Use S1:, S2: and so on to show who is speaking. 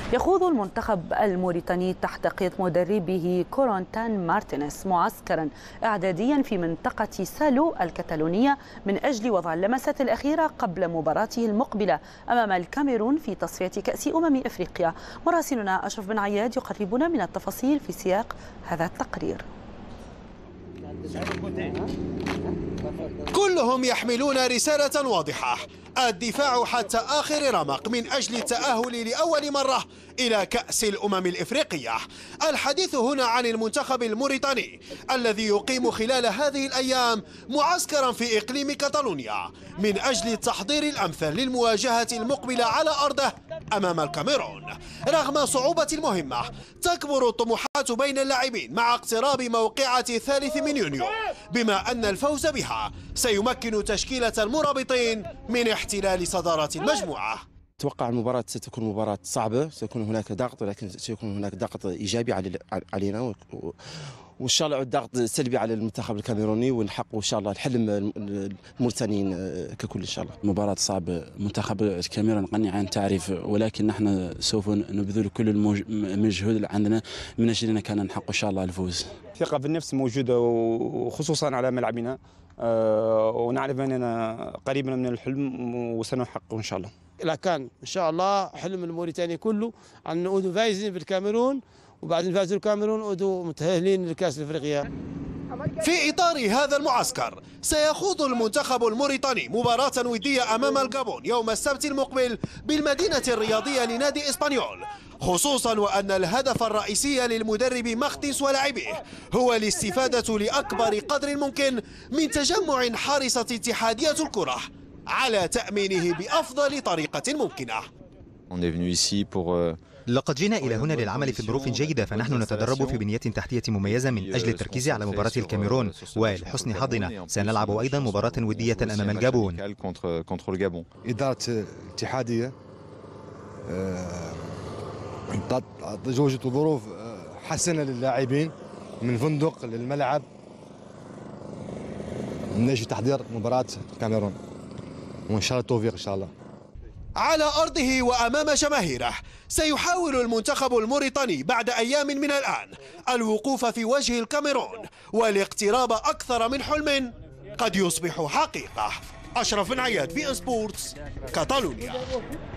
S1: يخوض المنتخب الموريتاني تحت قيادة مدربه كورونتان مارتينيز معسكرا إعداديا في منطقة سالو الكتالونية من أجل وضع اللمسات الأخيرة قبل مباراته المقبلة أمام الكاميرون في تصفية كأس أفريقيا. مراسلنا أشرف بن عياد يقربنا من التفاصيل في سياق هذا التقرير.
S2: كلهم يحملون رسالة واضحة: الدفاع حتى آخر رمق من أجل التأهل لأول مرة إلى كأس الأمم الإفريقية. الحديث هنا عن المنتخب الموريتاني الذي يقيم خلال هذه الأيام معسكرا في إقليم كاتالونيا من أجل التحضير الأمثل للمواجهة المقبلة على أرضه أمام الكاميرون. رغم صعوبة المهمة تكبر الطموحات بين اللاعبين مع اقتراب موقعة 3 من يونيو، بما أن الفوز بها سيمكن تشكيلة المرابطين من احتلال صدارة المجموعة.
S3: أتوقع المباراة ستكون مباراة صعبة، سيكون هناك ضغط، ولكن سيكون هناك ضغط إيجابي علينا، وإن شاء الله ضغط سلبي على المنتخب الكاميروني، ونحقق إن شاء الله الحلم الموريتانيين ككل إن شاء الله.
S4: مباراة صعبة، منتخب الكاميرون غني عن تعريف، ولكن نحن سوف نبذل كل المجهود اللي عندنا من أجل أن كان نحقق إن شاء الله الفوز.
S5: الثقة في النفس موجودة، وخصوصا على ملعبنا، ونعرف أننا قريبا من الحلم وسنحققه إن شاء الله.
S6: إذا كان إن شاء الله حلم الموريتاني كله أن نعود فايزين في الكاميرون، وبعد ما فازوا الكاميرون نعودوا متأهلين لكأس أفريقيا.
S2: في إطار هذا المعسكر سيخوض المنتخب الموريتاني مباراة ودية أمام الغابون يوم السبت المقبل بالمدينة الرياضية لنادي إسبانيول، خصوصا وأن الهدف الرئيسي للمدرب مختيس ولاعبيه هو الاستفادة لأكبر قدر ممكن من تجمع حارسة اتحادية الكرة على تأمينه بأفضل طريقة ممكنة.
S7: لقد جئنا إلى هنا للعمل في ظروف جيدة، فنحن نتدرب في بنية تحتية مميزة من أجل التركيز على مباراة الكاميرون، ولحسن حظنا سنلعب أيضا مباراة ودية أمام الغابون.
S8: إدارة الاتحادية زوجت ظروف حسنة للاعبين من فندق للملعب من أجل تحضير مباراة الكاميرون، وإن شاء الله التوفيق إن شاء الله.
S2: على أرضه وأمام جماهيره سيحاول المنتخب الموريتاني بعد أيام من الآن الوقوف في وجه الكاميرون والاقتراب أكثر من حلم قد يصبح حقيقة. أشرف بن عياد، بي إن سبورتس، كاتالونيا.